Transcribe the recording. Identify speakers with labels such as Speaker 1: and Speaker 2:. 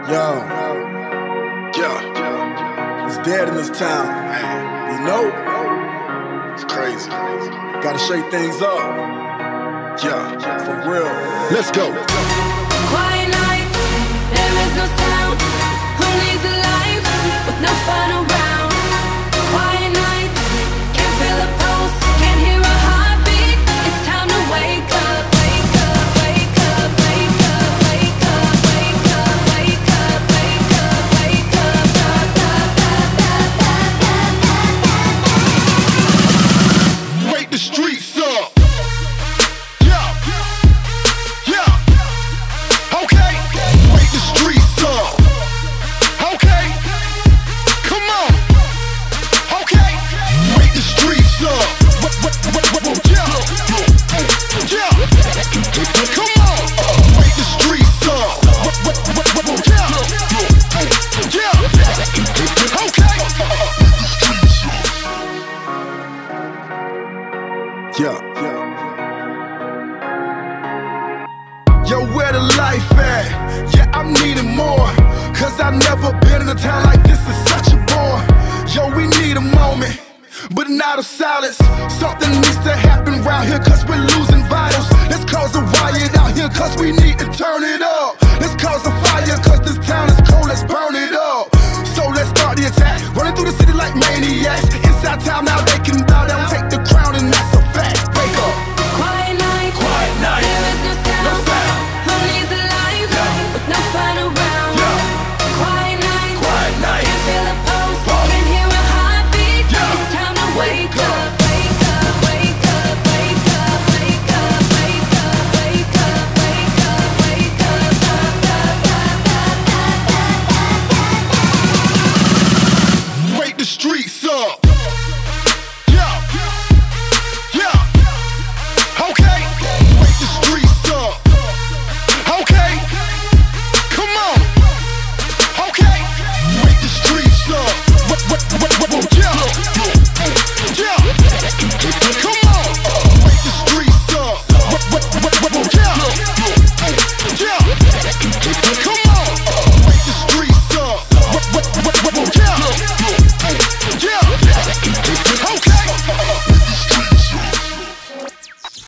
Speaker 1: Yo,
Speaker 2: Yeah,
Speaker 1: it's dead in this town.
Speaker 2: man,
Speaker 1: You know,
Speaker 2: it's crazy.
Speaker 1: gotta shake things up.
Speaker 2: Yeah,
Speaker 1: For real. Let's go.
Speaker 3: Quiet nights, there is no sound. Who needs a life with no fun around? Quiet nights, can't feel a pulse, can't hear a heartbeat. It's time to wake up, wake up, wake up, wake up, wake up, wake up, wake up, wake up, wake up, da, da, da, da, da, da.
Speaker 2: wake the streets up.
Speaker 1: Yo, where the life at? Yeah, I'm needing more. Cause I've never been in a town like this, is such a bore. Yo, we need a moment, but not of silence. Something needs to happen round here cause we're losing vitals. Let's cause a riot out here cause we need to turn it up. Let's cause a